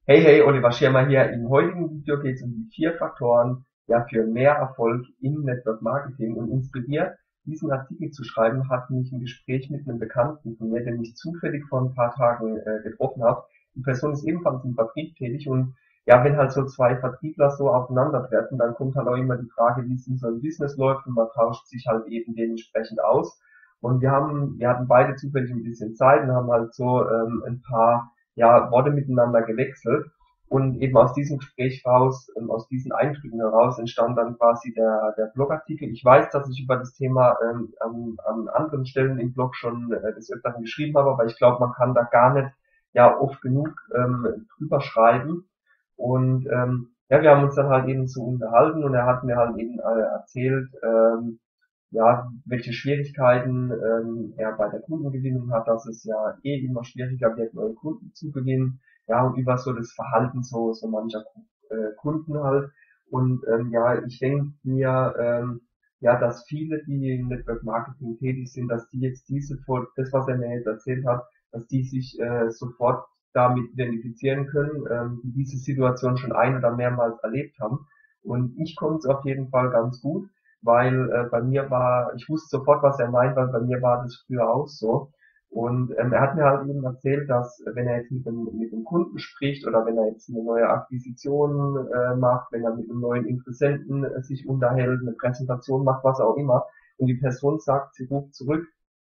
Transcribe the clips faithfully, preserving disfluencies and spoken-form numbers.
Hey, hey, Oliver Schirmer hier. Im heutigen Video geht es um die vier Faktoren ja, für mehr Erfolg im Network Marketing, und inspiriert, diesen Artikel zu schreiben, hat mich ein Gespräch mit einem Bekannten von mir, den ich zufällig vor ein paar Tagen äh, getroffen habe. Die Person ist ebenfalls im Vertrieb tätig, und ja, wenn halt so zwei Vertriebler so aufeinandertreffen, dann kommt halt auch immer die Frage, wie es in so einem Business läuft, und man tauscht sich halt eben dementsprechend aus. Und wir haben, wir hatten beide zufällig ein bisschen Zeit und haben halt so ähm, ein paar ja, Worte miteinander gewechselt. Und eben aus diesem Gespräch raus, ähm, aus diesen Eindrücken heraus entstand dann quasi der, der Blogartikel. Ich weiß, dass ich über das Thema ähm, an, an anderen Stellen im Blog schon äh, des Öfteren geschrieben habe, aber ich glaube, man kann da gar nicht ja oft genug ähm, drüber schreiben. Und ähm, ja, wir haben uns dann halt eben so unterhalten, und er hat mir halt eben äh, erzählt, ähm, ja, welche Schwierigkeiten ähm, er bei der Kundengewinnung hat, dass es ja eh immer schwieriger wird, neue Kunden zu gewinnen, ja, und über so das Verhalten so, so mancher äh, Kunden halt. Und ähm, ja, ich denke mir, ähm, ja, dass viele, die im Network Marketing tätig sind, dass die jetzt diese, das, was er mir jetzt erzählt hat, dass die sich äh, sofort damit identifizieren können, ähm, die diese Situation schon ein- oder mehrmals erlebt haben. Und ich komme es auf jeden Fall ganz gut, weil äh, bei mir war, ich wusste sofort, was er meint, weil bei mir war das früher auch so. Und ähm, er hat mir halt eben erzählt, dass äh, wenn er jetzt mit dem, mit dem Kunden spricht, oder wenn er jetzt eine neue Akquisition äh, macht, wenn er mit einem neuen Interessenten äh, sich unterhält, eine Präsentation macht, was auch immer, und die Person sagt, sie ruft zurück,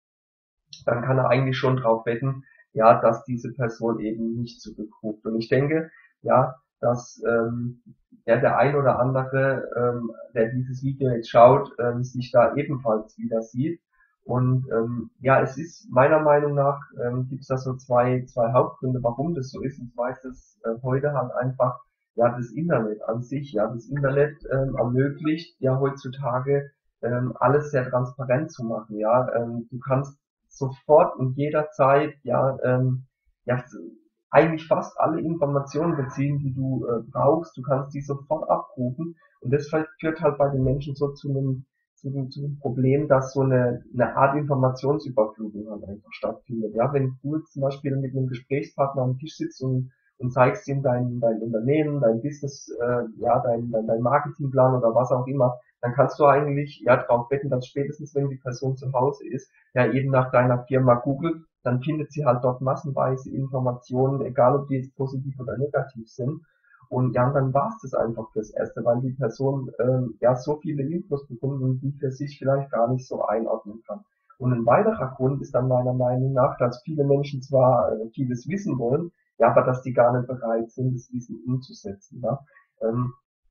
dann kann er eigentlich schon drauf wetten, ja, dass diese Person eben nicht zurückruft. Und ich denke, ja, dass ähm, ja, der ein oder andere, ähm, der dieses Video jetzt schaut, ähm, sich da ebenfalls wieder sieht. Und ähm, ja, es ist meiner Meinung nach, ähm, gibt es da so zwei, zwei Hauptgründe, warum das so ist. Und zwar ist es äh, heute halt einfach ja das Internet an sich. Ja, das Internet ähm, ermöglicht ja heutzutage ähm, alles sehr transparent zu machen. Ja, ähm, du kannst sofort und jederzeit ja, ähm, ja eigentlich fast alle Informationen beziehen, die du äh, brauchst. Du kannst die sofort abrufen, und das führt halt bei den Menschen so zu einem zu dem, zu dem Problem, dass so eine, eine Art Informationsüberflutung halt einfach stattfindet. Ja, wenn du jetzt zum Beispiel mit einem Gesprächspartner am Tisch sitzt und, und zeigst ihm dein, dein Unternehmen, dein Business, äh, ja, dein, dein, dein Marketingplan oder was auch immer, dann kannst du eigentlich ja darauf wetten, dass spätestens, wenn die Person zu Hause ist, ja eben nach deiner Firma googelt, dann findet sie halt dort massenweise Informationen, egal ob die jetzt positiv oder negativ sind. Und ja, und dann war es das einfach fürs Erste, weil die Person ähm, ja so viele Infos bekommt und die für sich vielleicht gar nicht so einordnen kann. Und ein weiterer Grund ist dann meiner Meinung nach, dass viele Menschen zwar äh, vieles wissen wollen, ja, aber dass die gar nicht bereit sind, das Wissen umzusetzen. Ja. Ähm,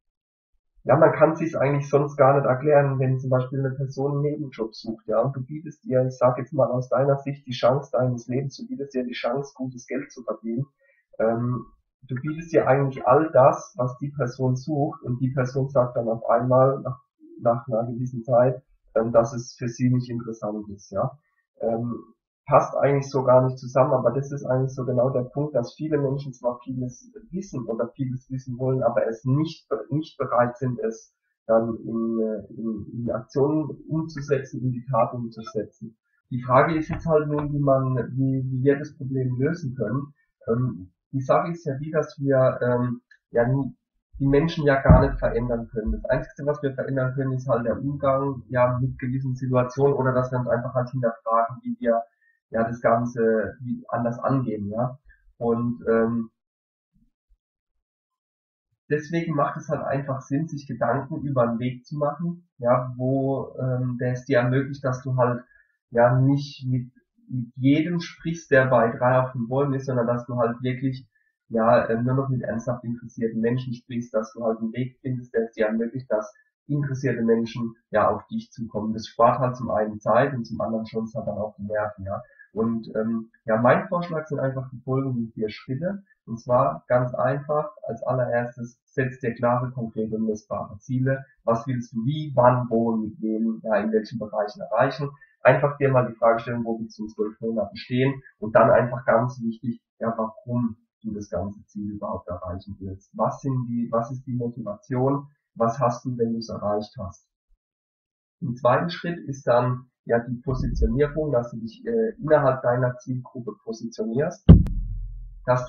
ja, man kann sich eigentlich sonst gar nicht erklären, wenn zum Beispiel eine Person einen Nebenjob sucht, ja, und du bietest ihr, ich sage jetzt mal aus deiner Sicht, die Chance deines Lebens, du bietest ihr die Chance, gutes Geld zu verdienen. Ähm, du bietest ihr eigentlich all das, was die Person sucht, und die Person sagt dann auf einmal nach, nach einer gewissen Zeit, ähm, dass es für sie nicht interessant ist, ja. Ähm, passt eigentlich so gar nicht zusammen, aber das ist eigentlich so genau der Punkt, dass viele Menschen zwar vieles wissen oder vieles wissen wollen, aber es nicht, nicht bereit sind, es dann in, in, in Aktionen umzusetzen, in die Tat umzusetzen. Die Frage ist jetzt halt nun, wie man, wie, wie wir das Problem lösen können. Ähm, die Sache ist ja die, dass wir ähm, ja die Menschen ja gar nicht verändern können. Das Einzige, was wir verändern können, ist halt der Umgang ja mit gewissen Situationen, oder dass wir uns einfach halt hinterfragen, wie wir ja das Ganze wie anders angehen, ja. Und ähm, deswegen macht es halt einfach Sinn, sich Gedanken über einen Weg zu machen, ja, wo ähm, der es dir ermöglicht, dass du halt ja nicht mit, mit jedem sprichst, der bei drei auf den Bäumen ist, sondern dass du halt wirklich ja äh, nur noch mit ernsthaft interessierten Menschen sprichst, dass du halt einen Weg findest, der es dir ermöglicht, dass interessierte Menschen ja auf dich zukommen. Das spart halt zum einen Zeit und zum anderen schon halt dann auch die Nerven, ja. Und ähm, ja, mein Vorschlag sind einfach die folgenden vier Schritte. Und zwar ganz einfach, als allererstes, setz dir klare, konkrete und messbare Ziele. Was willst du wie, wann, wo und mit wem, ja, in welchen Bereichen erreichen? Einfach dir mal die Frage stellen, wo willst du in zwölf Monaten stehen? Und dann einfach ganz wichtig, ja, warum du das ganze Ziel überhaupt erreichen willst. Was sind die, was ist die Motivation? Was hast du, wenn du es erreicht hast? Im zweiten Schritt ist dann ja die Positionierung, dass du dich äh, innerhalb deiner Zielgruppe positionierst, dass du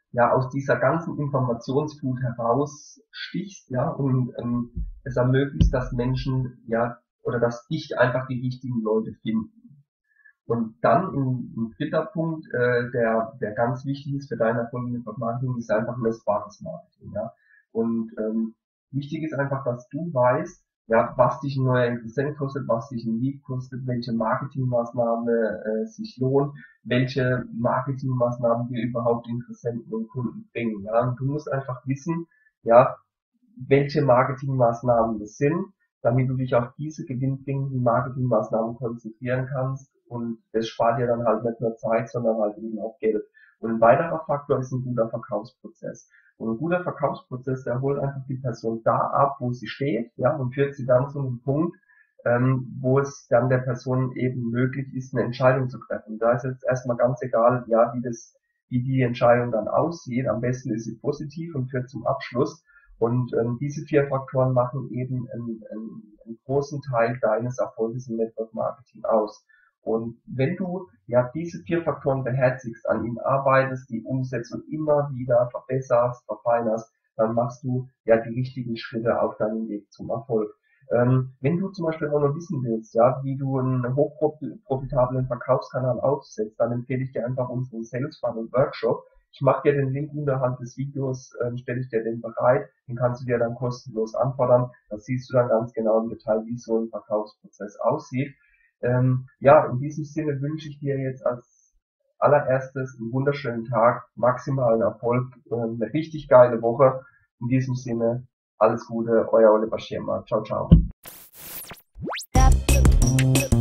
ja aus dieser ganzen Informationsflut herausstichst, ja, und ähm, es ermöglicht, dass Menschen, ja, oder dass dich einfach die richtigen Leute finden. Und dann ein, ein dritter Punkt, äh, der, der ganz wichtig ist für dein Erfolg in der Marketing, ist einfach messbares Marketing, ja. Und ähm, wichtig ist einfach, dass du weißt, ja, was dich ein neuer Interessent kostet, was dich ein Lead kostet, welche Marketingmaßnahme äh, sich lohnt, welche Marketingmaßnahmen dir überhaupt Interessenten und Kunden bringen. Ja. Und du musst einfach wissen, ja, welche Marketingmaßnahmen das sind, damit du dich auf diese gewinnbringenden Marketingmaßnahmen konzentrieren kannst, und das spart dir dann halt nicht nur Zeit, sondern halt eben auch Geld. Und ein weiterer Faktor ist ein guter Verkaufsprozess. Und ein guter Verkaufsprozess, der holt einfach die Person da ab, wo sie steht, ja, und führt sie dann zu einem Punkt, ähm, wo es dann der Person eben möglich ist, eine Entscheidung zu treffen. Da ist jetzt erstmal ganz egal, ja, wie das, wie die Entscheidung dann aussieht. Am besten ist sie positiv und führt zum Abschluss. Und ähm, diese vier Faktoren machen eben einen, einen, einen großen Teil deines Erfolges im Network Marketing aus. Und wenn du ja diese vier Faktoren beherzigst, an ihnen arbeitest, die umsetzt und immer wieder verbesserst, verfeinerst, dann machst du ja die richtigen Schritte auf deinem Weg zum Erfolg. Ähm, wenn du zum Beispiel auch noch wissen willst, ja, wie du einen hochprofitablen Verkaufskanal aufsetzt, dann empfehle ich dir einfach unseren Sales Funnel Workshop. Ich mache dir den Link unterhalb des Videos, ähm, stelle ich dir den bereit, den kannst du dir dann kostenlos anfordern. Da siehst du dann ganz genau im Detail, wie so ein Verkaufsprozess aussieht. Ähm, ja, in diesem Sinne wünsche ich dir jetzt als allererstes einen wunderschönen Tag, maximalen Erfolg, äh, eine richtig geile Woche. In diesem Sinne, alles Gute, euer Oliver Schirmer. Ciao, ciao.